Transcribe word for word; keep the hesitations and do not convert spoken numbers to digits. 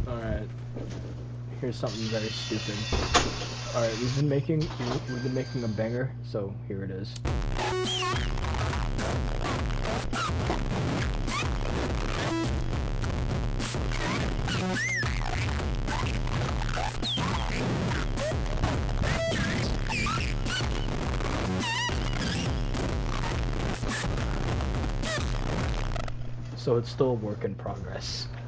Alright. Here's something very stupid. Alright, we've been making we've been making a banger, so here it is. So it's still a work in progress.